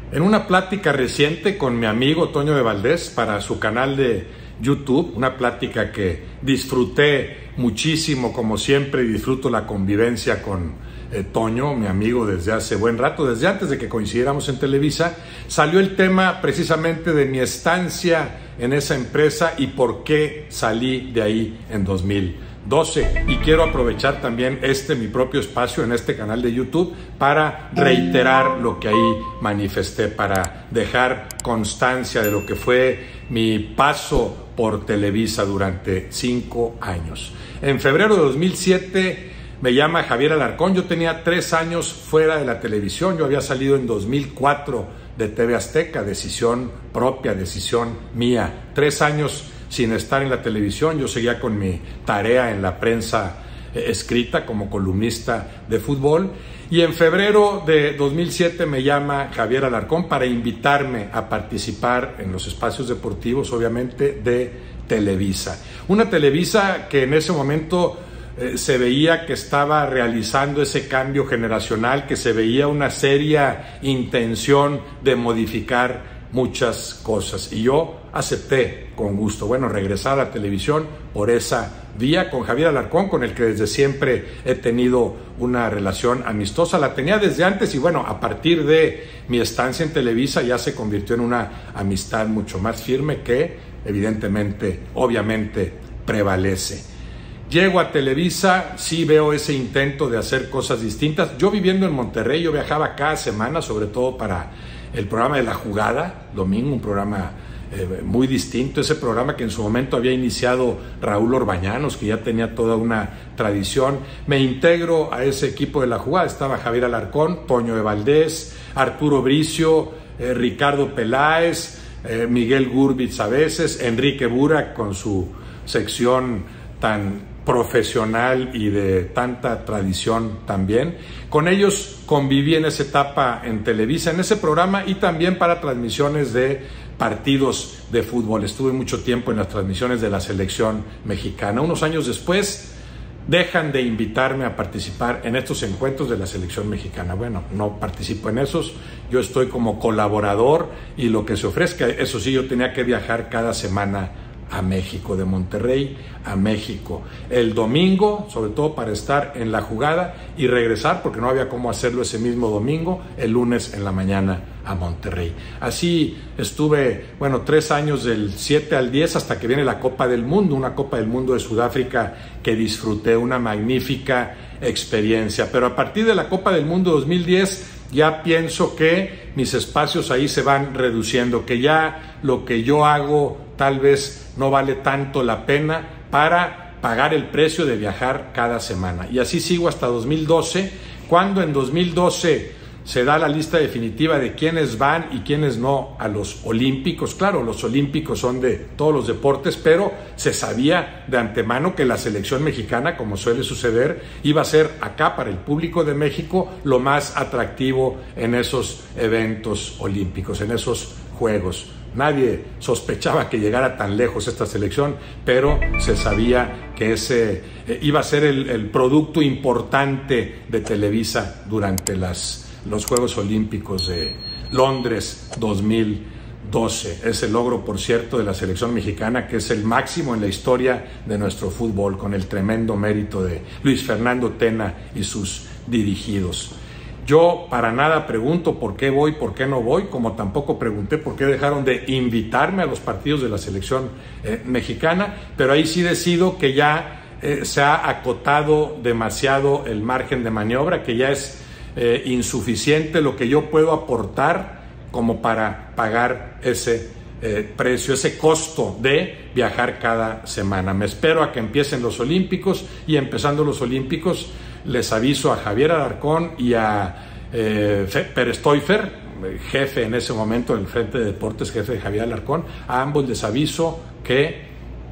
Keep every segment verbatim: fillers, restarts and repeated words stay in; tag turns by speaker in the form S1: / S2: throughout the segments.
S1: En una plática reciente con mi amigo Toño de Valdés para su canal de YouTube, una plática que disfruté muchísimo como siempre y disfruto la convivencia con eh, Toño, mi amigo desde hace buen rato, desde antes de que coincidiéramos en Televisa, salió el tema precisamente de mi estancia en esa empresa y por qué salí de ahí en dos mil doce. Y quiero aprovechar también este mi propio espacio en este canal de YouTube para reiterar lo que ahí manifesté, para dejar constancia de lo que fue mi paso por Televisa durante cinco años. En febrero de dos mil siete me llama Javier Alarcón. Yo tenía tres años fuera de la televisión. Yo había salido en dos mil cuatro de T V Azteca, decisión propia, decisión mía. Tres años sin estar en la televisión. Yo seguía con mi tarea en la prensa eh, escrita como columnista de fútbol. Y en febrero de dos mil siete me llama Javier Alarcón para invitarme a participar en los espacios deportivos, obviamente, de Televisa. Una Televisa que en ese momento eh, se veía que estaba realizando ese cambio generacional, que se veía una seria intención de modificar muchas cosas. Y yo acepté con gusto, bueno, regresar a la televisión por esa vía con Javier Alarcón, con el que desde siempre he tenido una relación amistosa. La tenía desde antes y bueno, a partir de mi estancia en Televisa ya se convirtió en una amistad mucho más firme que evidentemente, obviamente, prevalece. Llego a Televisa, sí veo ese intento de hacer cosas distintas. Yo viviendo en Monterrey, yo viajaba cada semana, sobre todo para el programa de La Jugada, domingo, un programa eh, muy distinto, ese programa que en su momento había iniciado Raúl Orbañanos, que ya tenía toda una tradición. Me integro a ese equipo de La Jugada, estaba Javier Alarcón, Toño de Valdés, Arturo Bricio, eh, Ricardo Peláez, eh, Miguel Gurbitz a veces, Enrique Burak con su sección tan profesional y de tanta tradición también. Con ellos conviví en esa etapa en Televisa, en ese programa y también para transmisiones de partidos de fútbol. Estuve mucho tiempo en las transmisiones de la selección mexicana. Unos años después dejan de invitarme a participar en estos encuentros de la selección mexicana. Bueno, no participo en esos, yo estoy como colaborador y lo que se ofrezca. Eso sí, yo tenía que viajar cada semana a México, de Monterrey a México, el domingo, sobre todo para estar en La Jugada y regresar, porque no había cómo hacerlo ese mismo domingo, el lunes en la mañana a Monterrey. Así estuve, bueno, tres años del siete al diez hasta que viene la Copa del Mundo, una Copa del Mundo de Sudáfrica que disfruté, una magnífica experiencia. Pero a partir de la Copa del Mundo dos mil diez ya pienso que mis espacios ahí se van reduciendo, que ya lo que yo hago tal vez no vale tanto la pena para pagar el precio de viajar cada semana. Y así sigo hasta dos mil doce, cuando en dos mil doce se da la lista definitiva de quiénes van y quiénes no a los Olímpicos. Claro, los Olímpicos son de todos los deportes, pero se sabía de antemano que la selección mexicana, como suele suceder, iba a ser acá para el público de México lo más atractivo en esos eventos olímpicos, en esos Juegos. Nadie sospechaba que llegara tan lejos esta selección, pero se sabía que ese eh, iba a ser el, el producto importante de Televisa durante las, los Juegos Olímpicos de Londres dos mil doce. Ese logro, por cierto, de la selección mexicana, que es el máximo en la historia de nuestro fútbol, con el tremendo mérito de Luis Fernando Tena y sus dirigidos. Yo para nada pregunto por qué voy, por qué no voy, como tampoco pregunté por qué dejaron de invitarme a los partidos de la selección eh, mexicana, pero ahí sí decido que ya eh, se ha acotado demasiado el margen de maniobra, que ya es eh, insuficiente lo que yo puedo aportar como para pagar ese eh, precio, ese costo de viajar cada semana. Me espero a que empiecen los Olímpicos y empezando los Olímpicos les aviso a Javier Alarcón y a eh, Pérez Toifer, jefe en ese momento del Frente de Deportes, jefe de Javier Alarcón, a ambos les aviso que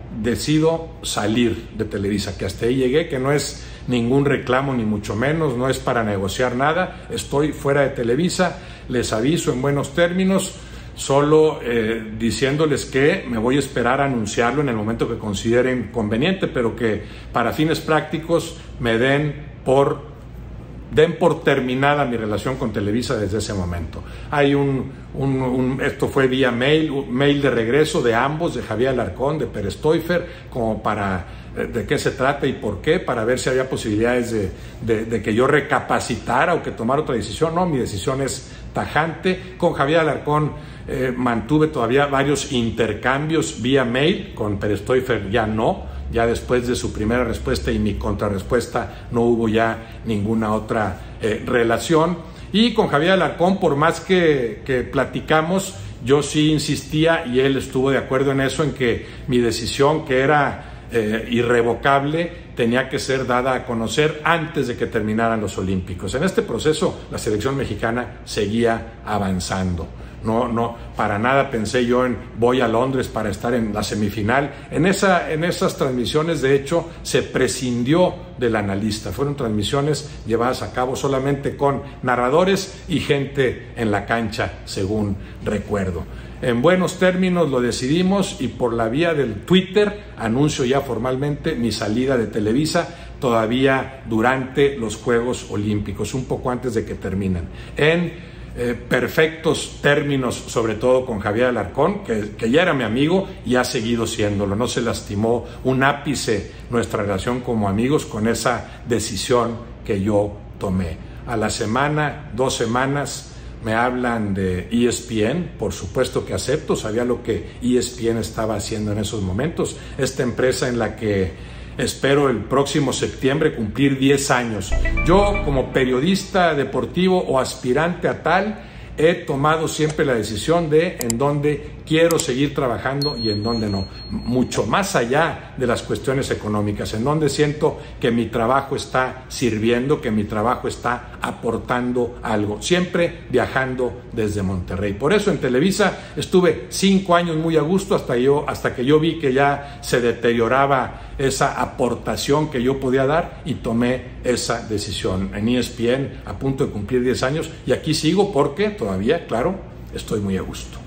S1: decido salir de Televisa, que hasta ahí llegué, que no es ningún reclamo ni mucho menos, no es para negociar nada, estoy fuera de Televisa, les aviso en buenos términos, solo eh, diciéndoles que me voy a esperar a anunciarlo en el momento que consideren conveniente, pero que para fines prácticos me den por den por terminada mi relación con Televisa desde ese momento. Hay un, un, un esto fue vía mail, un mail de regreso de ambos, de Javier Alarcón, de Perestoifer, como para de qué se trata y por qué, para ver si había posibilidades de, de, de que yo recapacitara o que tomara otra decisión. No, mi decisión es tajante. Con Javier Alarcón eh, mantuve todavía varios intercambios vía mail, con Perestoifer ya no. Ya después de su primera respuesta y mi contrarrespuesta no hubo ya ninguna otra eh, relación. Y con Javier Alarcón, por más que, que platicamos, yo sí insistía y él estuvo de acuerdo en eso, en que mi decisión, que era eh, irrevocable, tenía que ser dada a conocer antes de que terminaran los Olímpicos. En este proceso la selección mexicana seguía avanzando. No, no, para nada pensé yo en voy a Londres para estar en la semifinal. En, esa, en esas transmisiones, de hecho, se prescindió del analista. Fueron transmisiones llevadas a cabo solamente con narradores y gente en la cancha, según recuerdo. En buenos términos lo decidimos y por la vía del Twitter anuncio ya formalmente mi salida de Televisa, todavía durante los Juegos Olímpicos, un poco antes de que terminan. En Eh, perfectos términos, sobre todo con Javier Alarcón, que, que ya era mi amigo y ha seguido siéndolo. No se lastimó un ápice nuestra relación como amigos con esa decisión que yo tomé. A la semana, dos semanas, me hablan de E S P N, por supuesto que acepto, sabía lo que E S P N estaba haciendo en esos momentos, esta empresa en la que espero el próximo septiembre cumplir diez años. Yo, como periodista deportivo o aspirante a tal, he tomado siempre la decisión de en dónde quiero seguir trabajando y en dónde no. Mucho más allá de las cuestiones económicas, en donde siento que mi trabajo está sirviendo, que mi trabajo está aportando algo. Siempre viajando desde Monterrey. Por eso en Televisa estuve cinco años muy a gusto hasta, yo, hasta que yo vi que ya se deterioraba esa aportación que yo podía dar y tomé esa decisión. En E S P N, a punto de cumplir diez años, y aquí sigo porque todavía, claro, estoy muy a gusto.